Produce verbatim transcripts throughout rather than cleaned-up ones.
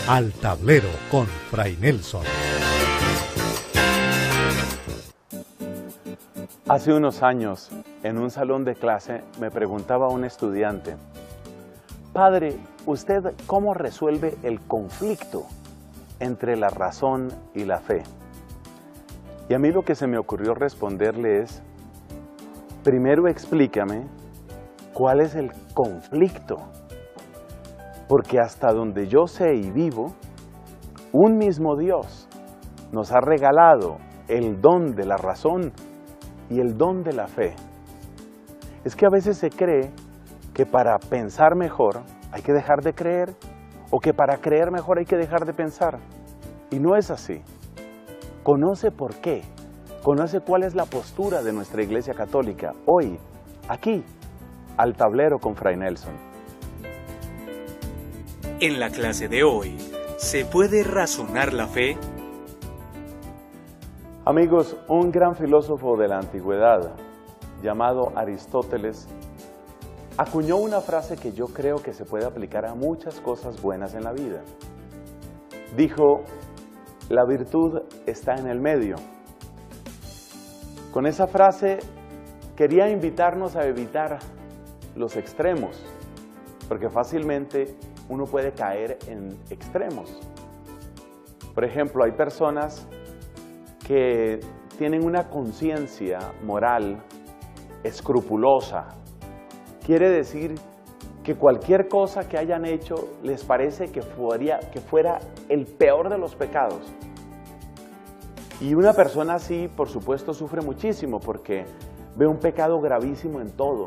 Al Tablero con Fray Nelson. Hace unos años, en un salón de clase, me preguntaba un estudiante: Padre, ¿usted cómo resuelve el conflicto entre la razón y la fe? Y a mí lo que se me ocurrió responderle es: primero explícame cuál es el conflicto. Porque hasta donde yo sé y vivo, un mismo Dios nos ha regalado el don de la razón y el don de la fe. Es que a veces se cree que para pensar mejor hay que dejar de creer, o que para creer mejor hay que dejar de pensar. Y no es así. Conoce por qué, conoce cuál es la postura de nuestra Iglesia Católica hoy, aquí, al tablero con Fray Nelson. En la clase de hoy, ¿se puede razonar la fe? Amigos, un gran filósofo de la antigüedad, llamado Aristóteles, acuñó una frase que yo creo que se puede aplicar a muchas cosas buenas en la vida. Dijo: la virtud está en el medio. Con esa frase quería invitarnos a evitar los extremos, porque fácilmente uno puede caer en extremos. Por ejemplo, hay personas que tienen una conciencia moral escrupulosa. Quiere decir que cualquier cosa que hayan hecho les parece que fuera, que fuera el peor de los pecados. Y una persona así, por supuesto, sufre muchísimo porque ve un pecado gravísimo en todo.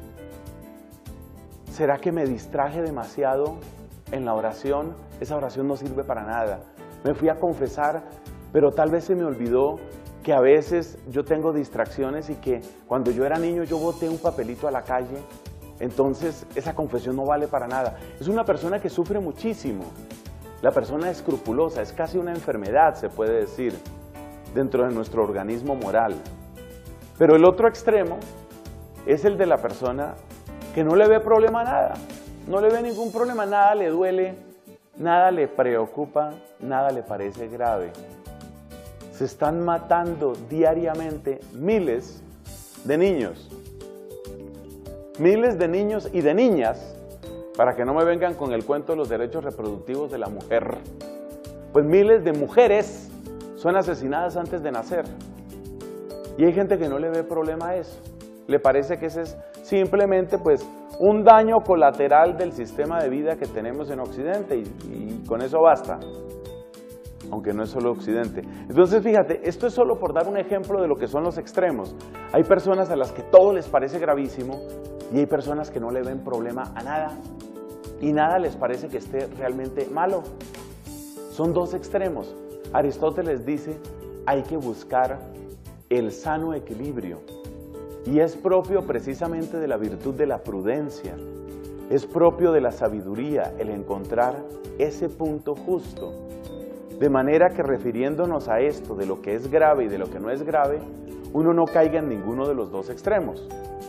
¿Será que me distraje demasiado en la oración? Esa oración no sirve para nada. Me fui a confesar, pero tal vez se me olvidó que a veces yo tengo distracciones y que cuando yo era niño yo boté un papelito a la calle, entonces esa confesión no vale para nada. Es una persona que sufre muchísimo. La persona escrupulosa, es casi una enfermedad, se puede decir, dentro de nuestro organismo moral. Pero el otro extremo es el de la persona que no le ve problema a nada, no le ve ningún problema, nada le duele, nada le preocupa, nada le parece grave. Se están matando diariamente miles de niños, miles de niños y de niñas, para que no me vengan con el cuento de los derechos reproductivos de la mujer. Pues miles de mujeres son asesinadas antes de nacer. Y hay gente que no le ve problema a eso. Le parece que ese es simplemente pues un daño colateral del sistema de vida que tenemos en Occidente y, y con eso basta, aunque no es solo Occidente. Entonces fíjate, esto es solo por dar un ejemplo de lo que son los extremos. Hay personas a las que todo les parece gravísimo y hay personas que no le ven problema a nada y nada les parece que esté realmente malo. Son dos extremos. Aristóteles dice: hay que buscar el sano equilibrio. Y es propio precisamente de la virtud de la prudencia, es propio de la sabiduría el encontrar ese punto justo, de manera que refiriéndonos a esto de lo que es grave y de lo que no es grave, uno no caiga en ninguno de los dos extremos.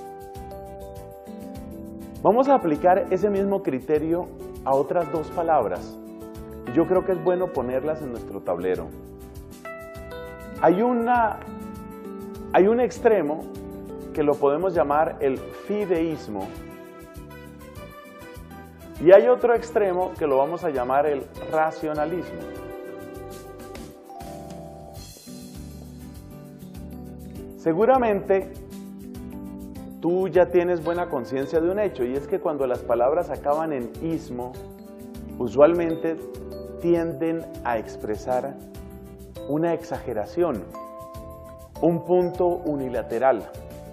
Vamos a aplicar ese mismo criterio a otras dos palabras, y yo creo que es bueno ponerlas en nuestro tablero. Hay, una, hay un extremo que lo podemos llamar el fideísmo, y hay otro extremo que lo vamos a llamar el racionalismo. Seguramente tú ya tienes buena conciencia de un hecho, y es que cuando las palabras acaban en ismo, usualmente tienden a expresar una exageración, un punto unilateral.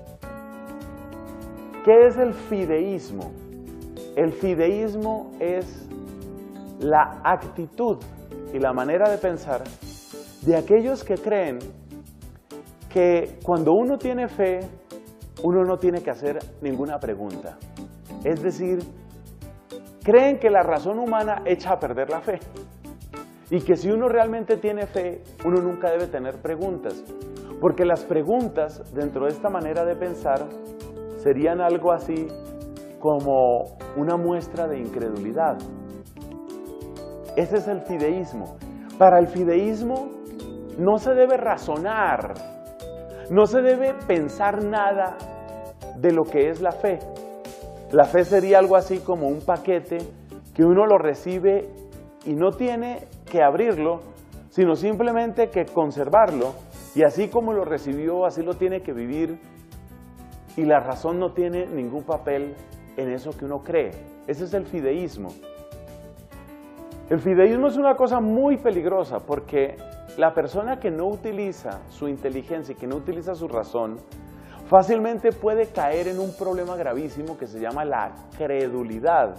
¿Qué es el fideísmo? El fideísmo es la actitud y la manera de pensar de aquellos que creen que cuando uno tiene fe, uno no tiene que hacer ninguna pregunta. Es decir, creen que la razón humana echa a perder la fe y que si uno realmente tiene fe, uno nunca debe tener preguntas, porque las preguntas dentro de esta manera de pensar serían algo así como una muestra de incredulidad. Ese es el fideísmo. Para el fideísmo no se debe razonar, no se debe pensar nada de lo que es la fe. La fe sería algo así como un paquete que uno lo recibe y no tiene que abrirlo, sino simplemente que conservarlo, y así como lo recibió, así lo tiene que vivir, y la razón no tiene ningún papel en eso que uno cree. Ese es el fideísmo. El fideísmo es una cosa muy peligrosa porque la persona que no utiliza su inteligencia y que no utiliza su razón, fácilmente puede caer en un problema gravísimo que se llama la credulidad.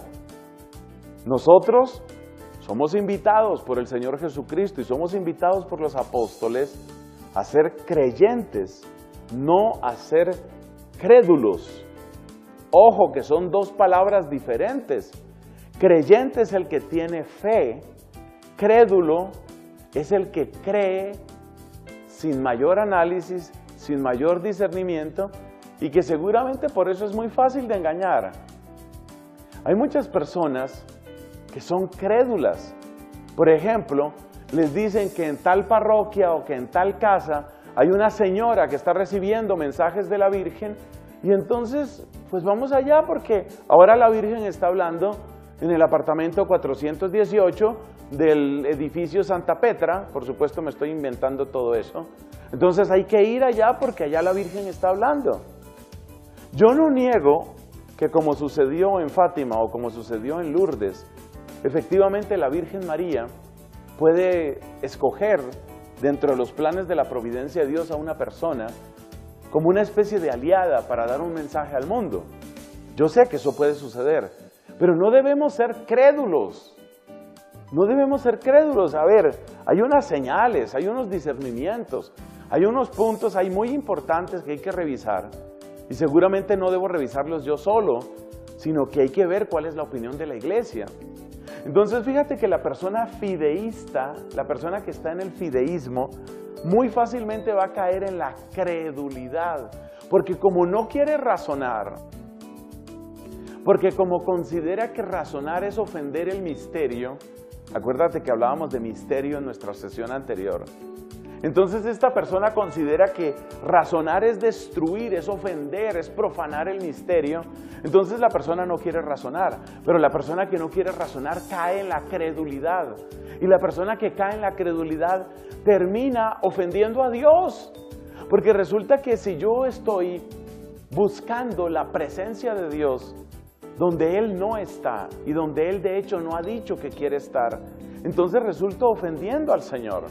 Nosotros somos invitados por el Señor Jesucristo y somos invitados por los apóstoles a ser creyentes, no a ser crédulos. Ojo, que son dos palabras diferentes. Creyente es el que tiene fe, crédulo es el que cree sin mayor análisis, sin mayor discernimiento, y que seguramente por eso es muy fácil de engañar. Hay muchas personas que son crédulas. Por ejemplo, les dicen que en tal parroquia o que en tal casa hay una señora que está recibiendo mensajes de la Virgen, y entonces pues vamos allá porque ahora la Virgen está hablando en el apartamento cuatrocientos dieciocho del edificio Santa Petra. Por supuesto me estoy inventando todo eso. Entonces hay que ir allá porque allá la Virgen está hablando. Yo no niego que como sucedió en Fátima o como sucedió en Lourdes, efectivamente la Virgen María puede escoger dentro de los planes de la providencia de Dios a una persona como una especie de aliada para dar un mensaje al mundo. Yo sé que eso puede suceder, pero no debemos ser crédulos. No debemos ser crédulos. A ver, hay unas señales, hay unos discernimientos, hay unos puntos ahí muy importantes que hay que revisar. Y seguramente no debo revisarlos yo solo, sino que hay que ver cuál es la opinión de la iglesia. Entonces fíjate que la persona fideísta, la persona que está en el fideísmo, muy fácilmente va a caer en la credulidad, porque como no quiere razonar, porque como considera que razonar es ofender el misterio, acuérdate que hablábamos de misterio en nuestra sesión anterior, entonces esta persona considera que razonar es destruir, es ofender, es profanar el misterio, entonces la persona no quiere razonar, pero la persona que no quiere razonar cae en la credulidad, y la persona que cae en la credulidad termina ofendiendo a Dios, porque resulta que si yo estoy buscando la presencia de Dios donde Él no está y donde Él de hecho no ha dicho que quiere estar, entonces resulto ofendiendo al Señor.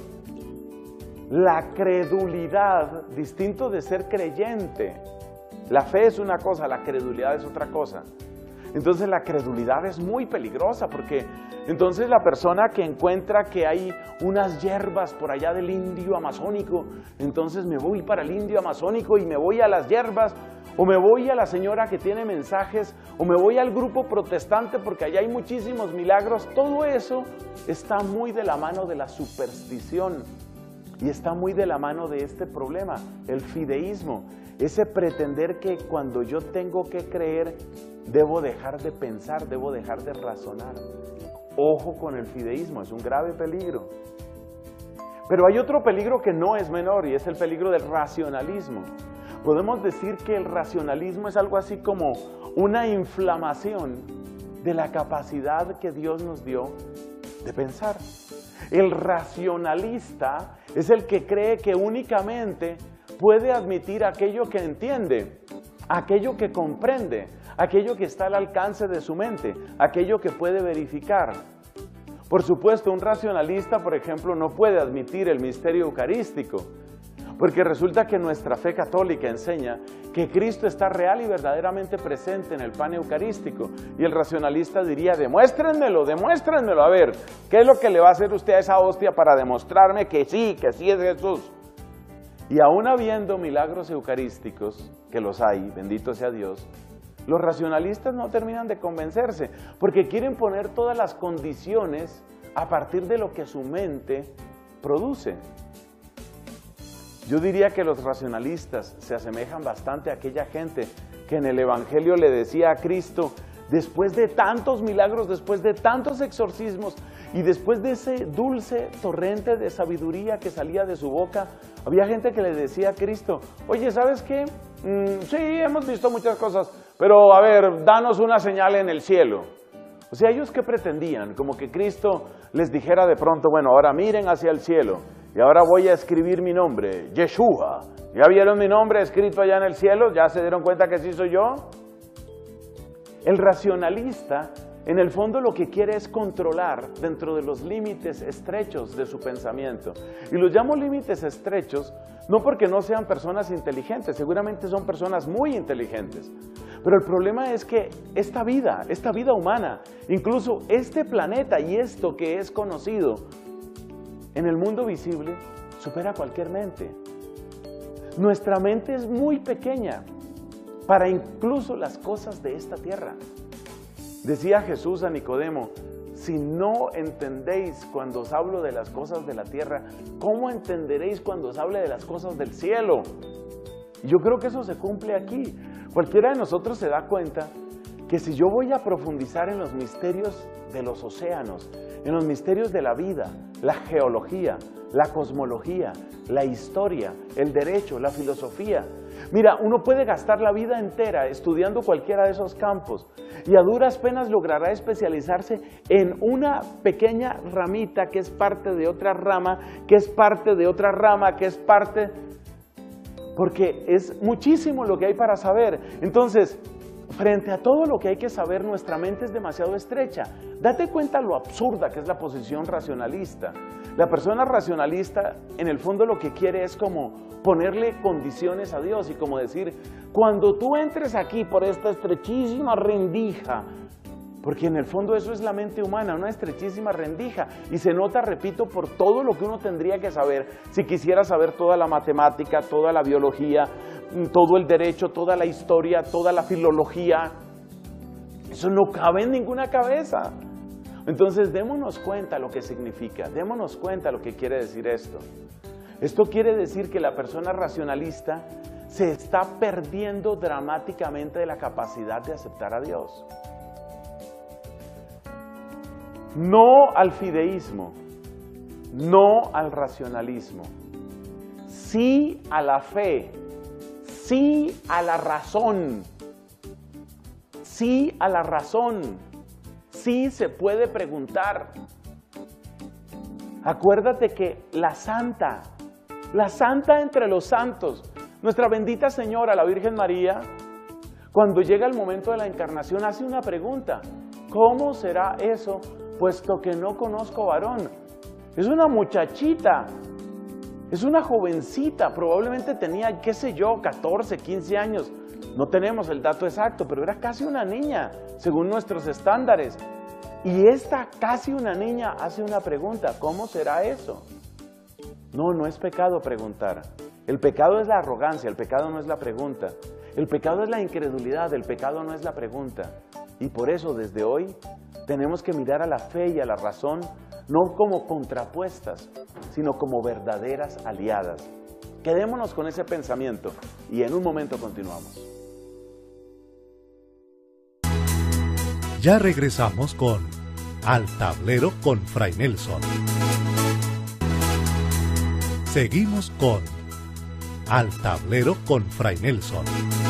La credulidad, distinto de ser creyente, la fe es una cosa, la credulidad es otra cosa. Entonces la credulidad es muy peligrosa porque entonces la persona que encuentra que hay unas hierbas por allá del indio amazónico, entonces me voy para el indio amazónico y me voy a las hierbas, o me voy a la señora que tiene mensajes, o me voy al grupo protestante porque allá hay muchísimos milagros. Todo eso está muy de la mano de la superstición y está muy de la mano de este problema, el fideísmo, ese pretender que cuando yo tengo que creer, debo dejar de pensar, debo dejar de razonar. Ojo con el fideísmo, es un grave peligro. Pero hay otro peligro que no es menor y es el peligro del racionalismo. Podemos decir que el racionalismo es algo así como una inflamación de la capacidad que Dios nos dio de pensar. El racionalista es el que cree que únicamente puede admitir aquello que entiende, aquello que comprende, aquello que está al alcance de su mente, aquello que puede verificar. Por supuesto, un racionalista, por ejemplo, no puede admitir el misterio eucarístico, porque resulta que nuestra fe católica enseña que Cristo está real y verdaderamente presente en el pan eucarístico. Y el racionalista diría, demuéstrenmelo, demuéstrenmelo, a ver, ¿qué es lo que le va a hacer usted a esa hostia para demostrarme que sí, que sí es Jesús? Y aún habiendo milagros eucarísticos, que los hay, bendito sea Dios, los racionalistas no terminan de convencerse, porque quieren poner todas las condiciones a partir de lo que su mente produce. Yo diría que los racionalistas se asemejan bastante a aquella gente que en el Evangelio le decía a Cristo, después de tantos milagros, después de tantos exorcismos, Y después de ese dulce torrente de sabiduría que salía de su boca, había gente que le decía a Cristo, oye, ¿sabes qué? Mm, sí, hemos visto muchas cosas, pero a ver, danos una señal en el cielo. O sea, ¿ellos qué pretendían? Como que Cristo les dijera de pronto, bueno, ahora miren hacia el cielo, y ahora voy a escribir mi nombre, Yeshua. ¿Ya vieron mi nombre escrito allá en el cielo? ¿Ya se dieron cuenta que sí soy yo? El racionalista, en el fondo, lo que quiere es controlar dentro de los límites estrechos de su pensamiento. Y los llamo límites estrechos, no porque no sean personas inteligentes, seguramente son personas muy inteligentes. Pero el problema es que esta vida, esta vida humana, incluso este planeta y esto que es conocido en el mundo visible, supera cualquier mente. Nuestra mente es muy pequeña para incluso las cosas de esta tierra. Decía Jesús a Nicodemo, si no entendéis cuando os hablo de las cosas de la tierra, ¿cómo entenderéis cuando os hable de las cosas del cielo? Y yo creo que eso se cumple aquí. Cualquiera de nosotros se da cuenta que si yo voy a profundizar en los misterios de los océanos, en los misterios de la vida, la geología, la cosmología, la historia, el derecho, la filosofía, mira, uno puede gastar la vida entera estudiando cualquiera de esos campos y a duras penas logrará especializarse en una pequeña ramita que es parte de otra rama, que es parte de otra rama, que es parte... porque es muchísimo lo que hay para saber. Entonces, frente a todo lo que hay que saber, nuestra mente es demasiado estrecha. Date cuenta lo absurda que es la posición racionalista. La persona racionalista, en el fondo, lo que quiere es como ponerle condiciones a Dios y como decir, cuando tú entres aquí por esta estrechísima rendija, porque en el fondo eso es la mente humana, una estrechísima rendija, y se nota, repito, por todo lo que uno tendría que saber, si quisiera saber toda la matemática, toda la biología, todo el derecho, toda la historia, toda la filología. Eso no cabe en ninguna cabeza. Entonces démonos cuenta lo que significa, démonos cuenta lo que quiere decir esto. Esto quiere decir que la persona racionalista se está perdiendo dramáticamente de la capacidad de aceptar a Dios. No al fideísmo, no al racionalismo, sí a la fe, sí a la razón, sí a la razón, sí se puede preguntar. Acuérdate que la santa, la santa entre los santos, nuestra bendita Señora, la Virgen María, cuando llega el momento de la encarnación hace una pregunta, ¿cómo será eso? Puesto que no conozco varón. Es una muchachita, es una jovencita, probablemente tenía, qué sé yo, catorce, quince años. No tenemos el dato exacto, pero era casi una niña, según nuestros estándares. Y esta casi una niña hace una pregunta, ¿cómo será eso? No, no es pecado preguntar. El pecado es la arrogancia, el pecado no es la pregunta. El pecado es la incredulidad, el pecado no es la pregunta. Y por eso, desde hoy, tenemos que mirar a la fe y a la razón no como contrapuestas, sino como verdaderas aliadas. Quedémonos con ese pensamiento y en un momento continuamos. Ya regresamos con Al Tablero con Fray Nelson. Seguimos con Al Tablero con Fray Nelson.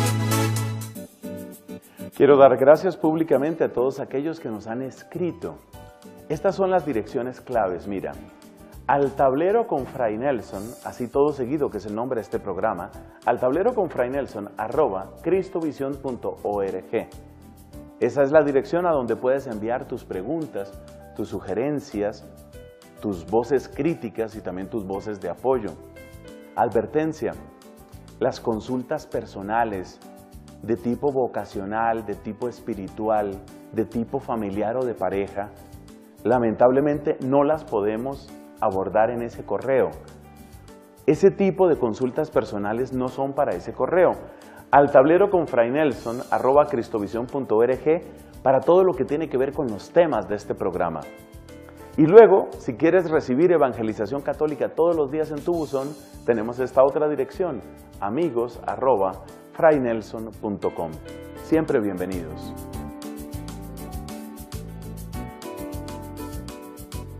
Quiero dar gracias públicamente a todos aquellos que nos han escrito. Estas son las direcciones claves, mira. Al Tablero con Fray Nelson, así todo seguido, que es el nombre de este programa, al tablero con Fray Nelson, arroba cristovision punto org. Esa es la dirección a donde puedes enviar tus preguntas, tus sugerencias, tus voces críticas y también tus voces de apoyo. Advertencia, las consultas personales, de tipo vocacional, de tipo espiritual, de tipo familiar o de pareja, lamentablemente no las podemos abordar en ese correo. Ese tipo de consultas personales no son para ese correo. Al tablero con Fray Nelson, arroba cristovision punto org, para todo lo que tiene que ver con los temas de este programa. Y luego, si quieres recibir evangelización católica todos los días en tu buzón, tenemos esta otra dirección, amigos arroba fray nelson punto com. Siempre bienvenidos.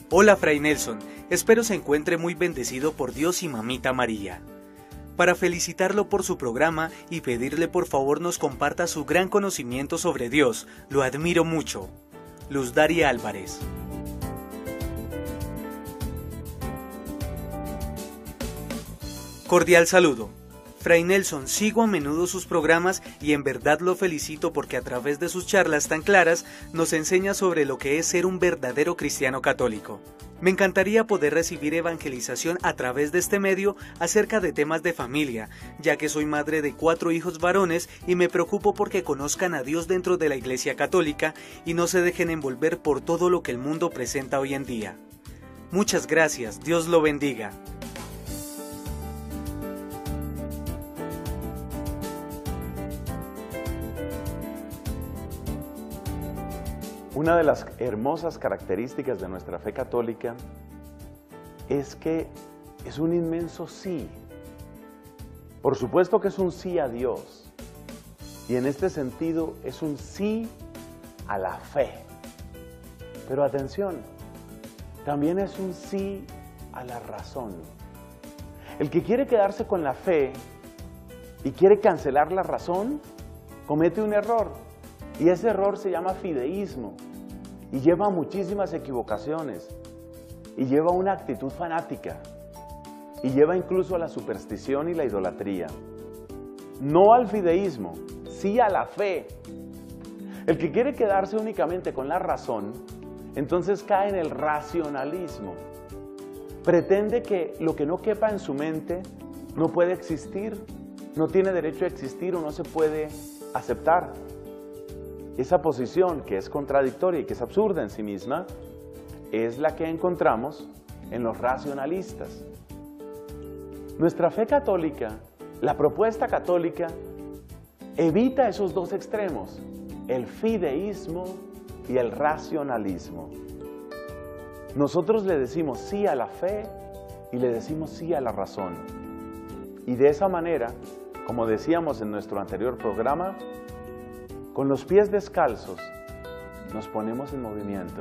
Hola Fray Nelson, espero se encuentre muy bendecido por Dios y Mamita María. Para felicitarlo por su programa y pedirle por favor nos comparta su gran conocimiento sobre Dios, lo admiro mucho. Luz Daria Álvarez. Cordial saludo. Fray Nelson, sigo a menudo sus programas y en verdad lo felicito porque a través de sus charlas tan claras nos enseña sobre lo que es ser un verdadero cristiano católico. Me encantaría poder recibir evangelización a través de este medio acerca de temas de familia, ya que soy madre de cuatro hijos varones y me preocupo porque conozcan a Dios dentro de la Iglesia Católica y no se dejen envolver por todo lo que el mundo presenta hoy en día. Muchas gracias, Dios lo bendiga. Una de las hermosas características de nuestra fe católica es que es un inmenso sí. Por supuesto que es un sí a Dios. Y en este sentido es un sí a la fe. Pero atención, también es un sí a la razón. El que quiere quedarse con la fe y quiere cancelar la razón, comete un error. Y ese error se llama fideísmo y lleva a muchísimas equivocaciones y lleva a una actitud fanática y lleva incluso a la superstición y la idolatría. No al fideísmo, sí a la fe. El que quiere quedarse únicamente con la razón, entonces cae en el racionalismo. Pretende que lo que no quepa en su mente no puede existir, no tiene derecho a existir o no se puede aceptar. Esa posición que es contradictoria y que es absurda en sí misma, es la que encontramos en los racionalistas. Nuestra fe católica, la propuesta católica, evita esos dos extremos, el fideísmo y el racionalismo. Nosotros le decimos sí a la fe y le decimos sí a la razón. Y de esa manera, como decíamos en nuestro anterior programa, con los pies descalzos, nos ponemos en movimiento.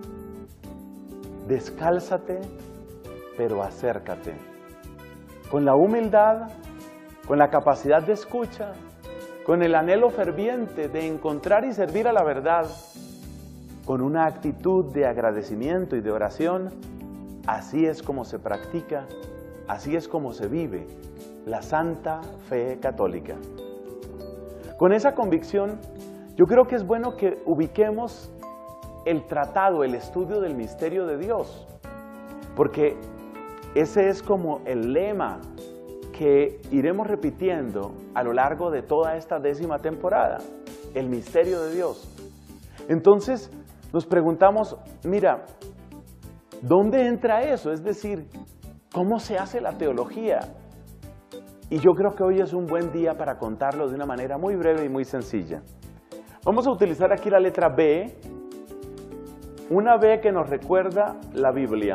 Descálzate, pero acércate. Con la humildad, con la capacidad de escucha, con el anhelo ferviente de encontrar y servir a la verdad, con una actitud de agradecimiento y de oración, así es como se practica, así es como se vive la santa fe católica. Con esa convicción, yo creo que es bueno que ubiquemos el tratado, el estudio del misterio de Dios, porque ese es como el lema que iremos repitiendo a lo largo de toda esta décima temporada, el misterio de Dios. Entonces nos preguntamos, mira, ¿dónde entra eso? Es decir, ¿cómo se hace la teología? Y yo creo que hoy es un buen día para contarlo de una manera muy breve y muy sencilla. Vamos a utilizar aquí la letra B, una B que nos recuerda la Biblia.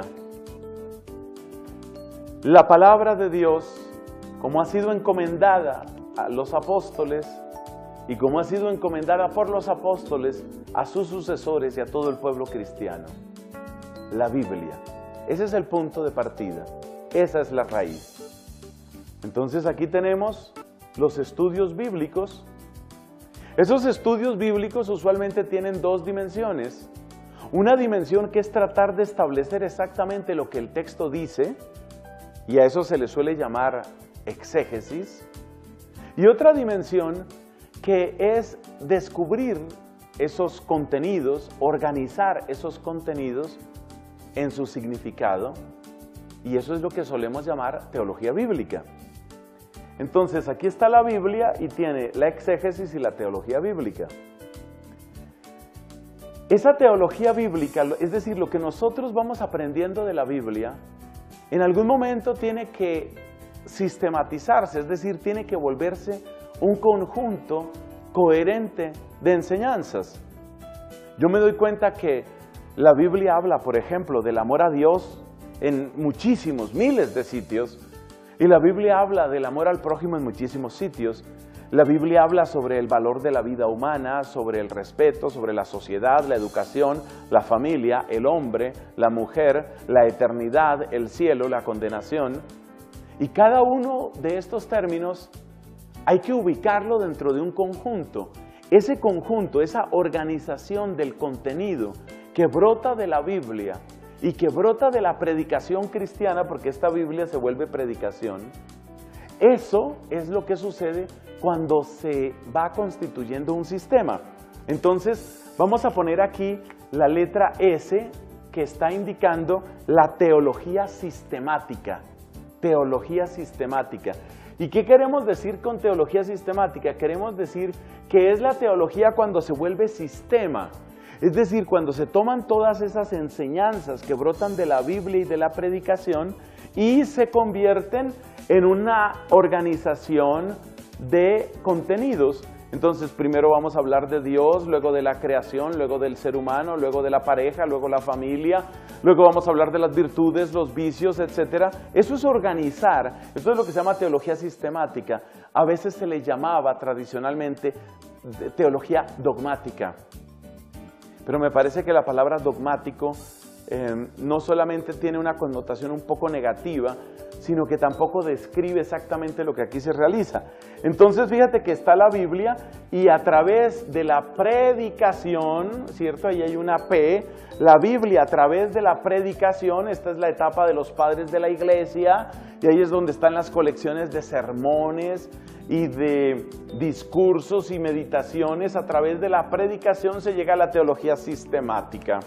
La palabra de Dios, como ha sido encomendada a los apóstoles y como ha sido encomendada por los apóstoles a sus sucesores y a todo el pueblo cristiano. La Biblia. Ese es el punto de partida. Esa es la raíz. Entonces aquí tenemos los estudios bíblicos. Esos estudios bíblicos usualmente tienen dos dimensiones. Una dimensión que es tratar de establecer exactamente lo que el texto dice, y a eso se le suele llamar exégesis. Y otra dimensión que es descubrir esos contenidos, organizar esos contenidos en su significado, y eso es lo que solemos llamar teología bíblica. Entonces, aquí está la Biblia y tiene la exégesis y la teología bíblica. Esa teología bíblica, es decir, lo que nosotros vamos aprendiendo de la Biblia, en algún momento tiene que sistematizarse, es decir, tiene que volverse un conjunto coherente de enseñanzas. Yo me doy cuenta que la Biblia habla, por ejemplo, del amor a Dios en muchísimos, miles de sitios, y la Biblia habla del amor al prójimo en muchísimos sitios, La Biblia habla sobre el valor de la vida humana, sobre el respeto, sobre la sociedad, la educación, la familia, el hombre, la mujer, la eternidad, el cielo, la condenación. Y cada uno de estos términos hay que ubicarlo dentro de un conjunto. Ese conjunto, esa organización del contenido que brota de la Biblia y que brota de la predicación cristiana, porque esta Biblia se vuelve predicación, eso es lo que sucede cuando se va constituyendo un sistema. Entonces, vamos a poner aquí la letra S, que está indicando la teología sistemática. Teología sistemática. ¿Y qué queremos decir con teología sistemática? Queremos decir que es la teología cuando se vuelve sistema. Es decir, cuando se toman todas esas enseñanzas que brotan de la Biblia y de la predicación y se convierten en una organización de contenidos. Entonces, primero vamos a hablar de Dios, luego de la creación, luego del ser humano, luego de la pareja, luego la familia, luego vamos a hablar de las virtudes, los vicios, etcétera. Eso es organizar, eso es lo que se llama teología sistemática. A veces se le llamaba tradicionalmente teología dogmática. Pero me parece que la palabra dogmático eh, no solamente tiene una connotación un poco negativa, sino que tampoco describe exactamente lo que aquí se realiza. Entonces, fíjate que está la Biblia y a través de la predicación, ¿cierto? Ahí hay una P, la Biblia a través de la predicación, esta es la etapa de los padres de la iglesia, y ahí es donde están las colecciones de sermones y de discursos y meditaciones. A través de la predicación se llega a la teología sistemática.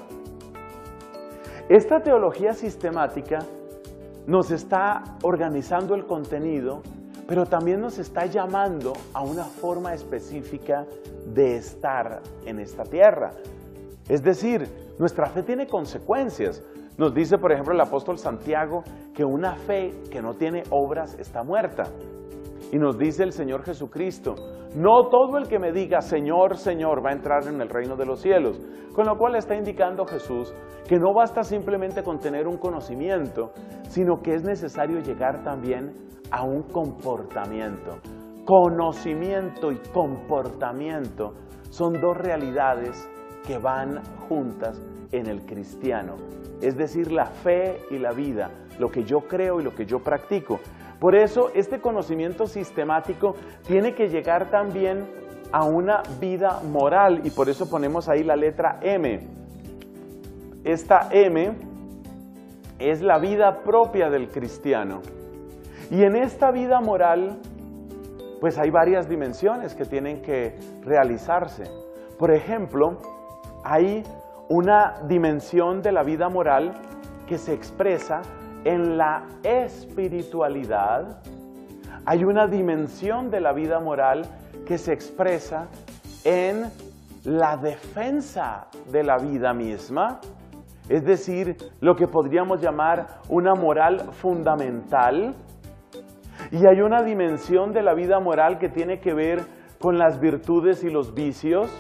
Esta teología sistemática nos está organizando el contenido, pero también nos está llamando a una forma específica de estar en esta tierra. Es decir, nuestra fe tiene consecuencias. Nos dice, por ejemplo, el apóstol Santiago que una fe que no tiene obras está muerta. Y nos dice el Señor Jesucristo, no todo el que me diga Señor, Señor va a entrar en el reino de los cielos. Con lo cual está indicando Jesús que no basta simplemente con tener un conocimiento, sino que es necesario llegar también a un comportamiento. Conocimiento y comportamiento son dos realidades que van juntas en el cristiano. Es decir, la fe y la vida, lo que yo creo y lo que yo practico. Por eso, este conocimiento sistemático tiene que llegar también a una vida moral, y por eso ponemos ahí la letra M. Esta M es la vida propia del cristiano. Y en esta vida moral, pues hay varias dimensiones que tienen que realizarse. Por ejemplo, hay una dimensión de la vida moral que se expresa en la espiritualidad. Hay una dimensión de la vida moral que se expresa en la defensa de la vida misma, es decir, lo que podríamos llamar una moral fundamental. Y hay una dimensión de la vida moral que tiene que ver con las virtudes y los vicios.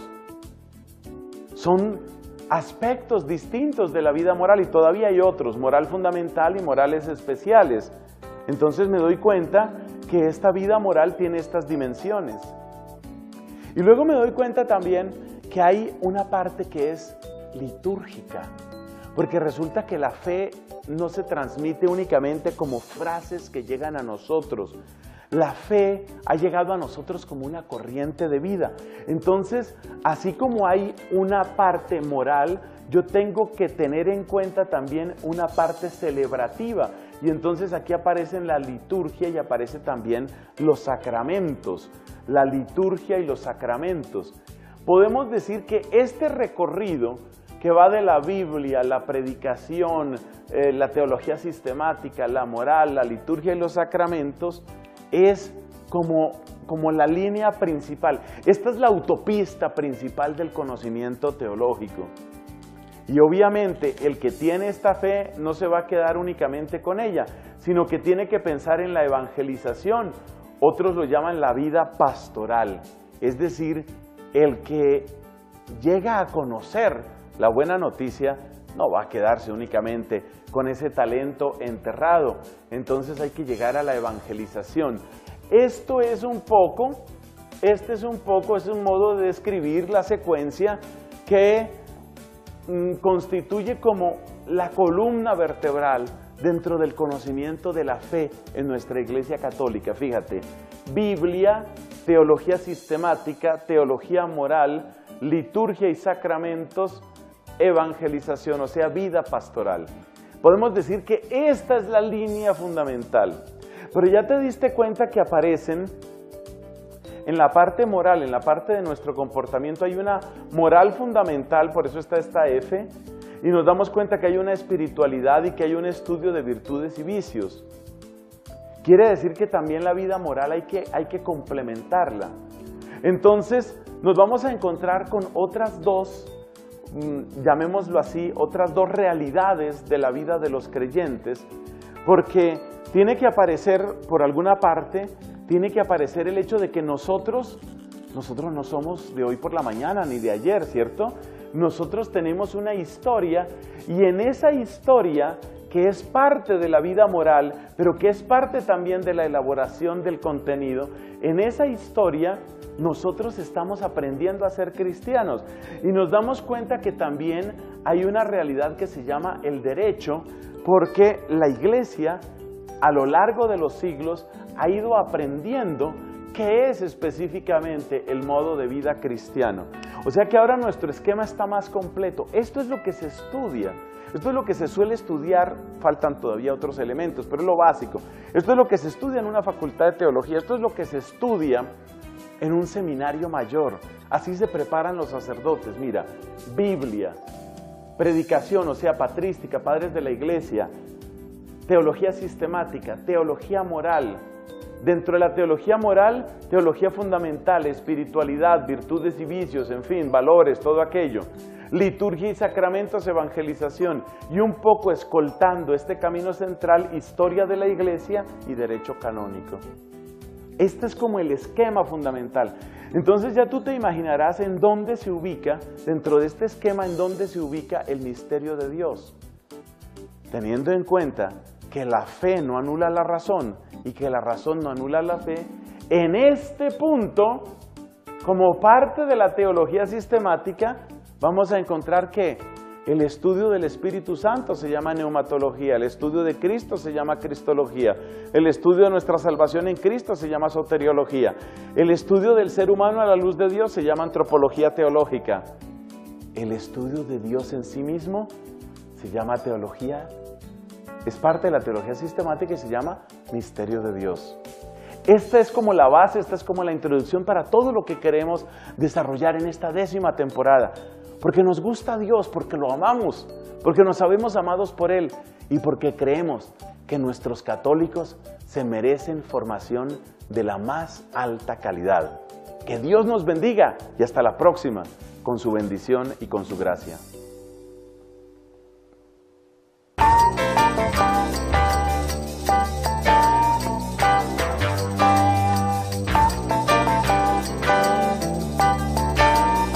Son aspectos distintos de la vida moral y todavía hay otros, moral fundamental y morales especiales. Entonces me doy cuenta que esta vida moral tiene estas dimensiones. Y luego me doy cuenta también que hay una parte que es litúrgica, porque resulta que la fe no se transmite únicamente como frases que llegan a nosotros. La fe ha llegado a nosotros como una corriente de vida. Entonces, así como hay una parte moral, yo tengo que tener en cuenta también una parte celebrativa. Y entonces aquí aparecen la liturgia y aparece también los sacramentos. La liturgia y los sacramentos. Podemos decir que este recorrido que va de la Biblia, la predicación, eh, la teología sistemática, la moral, la liturgia y los sacramentos, es como, como la línea principal. Esta es la autopista principal del conocimiento teológico. Y obviamente el que tiene esta fe no se va a quedar únicamente con ella, sino que tiene que pensar en la evangelización. Otros lo llaman la vida pastoral, es decir, el que llega a conocer la buena noticia no va a quedarse únicamente con ese talento enterrado. Entonces hay que llegar a la evangelización. Esto es un poco este es un poco, es un modo de describir la secuencia que mm, constituye como la columna vertebral dentro del conocimiento de la fe en nuestra Iglesia Católica. Fíjate, Biblia, teología sistemática, teología moral, liturgia y sacramentos, evangelización, o sea, vida pastoral. Podemos decir que esta es la línea fundamental. Pero ya te diste cuenta que aparecen en la parte moral, en la parte de nuestro comportamiento, hay una moral fundamental, por eso está esta F, y nos damos cuenta que hay una espiritualidad y que hay un estudio de virtudes y vicios. Quiere decir que también la vida moral hay que, hay que complementarla. Entonces nos vamos a encontrar con otras dos, mmm, llamémoslo así, otras dos realidades de la vida de los creyentes, porque tiene que aparecer por alguna parte, tiene que aparecer el hecho de que nosotros, nosotros no somos de hoy por la mañana ni de ayer, ¿cierto? Nosotros tenemos una historia y en esa historia que es parte de la vida moral, pero que es parte también de la elaboración del contenido, en esa historia nosotros estamos aprendiendo a ser cristianos y nos damos cuenta que también hay una realidad que se llama el derecho, porque la Iglesia a lo largo de los siglos ha ido aprendiendo qué es específicamente el modo de vida cristiano. O sea que ahora nuestro esquema está más completo. Esto es lo que se estudia, esto es lo que se suele estudiar, faltan todavía otros elementos, pero es lo básico. Esto es lo que se estudia en una facultad de teología, esto es lo que se estudia en un seminario mayor. Así se preparan los sacerdotes. Mira, Biblia, predicación, o sea, patrística, padres de la iglesia, teología sistemática, teología moral. Dentro de la teología moral, teología fundamental, espiritualidad, virtudes y vicios, en fin, valores, todo aquello. Liturgia y sacramentos, evangelización. Y un poco escoltando este camino central, historia de la iglesia y derecho canónico. Este es como el esquema fundamental. Entonces ya tú te imaginarás en dónde se ubica, dentro de este esquema, en dónde se ubica el misterio de Dios. Teniendo en cuenta que la fe no anula la razón y que la razón no anula la fe, en este punto, como parte de la teología sistemática, vamos a encontrar que el estudio del Espíritu Santo se llama neumatología, el estudio de Cristo se llama cristología, el estudio de nuestra salvación en Cristo se llama soteriología, el estudio del ser humano a la luz de Dios se llama antropología teológica, el estudio de Dios en sí mismo se llama teología, es parte de la teología sistemática y se llama misterio de Dios. Esta es como la base, esta es como la introducción para todo lo que queremos desarrollar en esta décima temporada. Porque nos gusta Dios, porque lo amamos, porque nos sabemos amados por Él y porque creemos que nuestros católicos se merecen formación de la más alta calidad. Que Dios nos bendiga y hasta la próxima, con su bendición y con su gracia.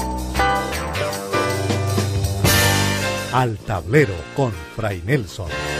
Al tablero con Fray Nelson.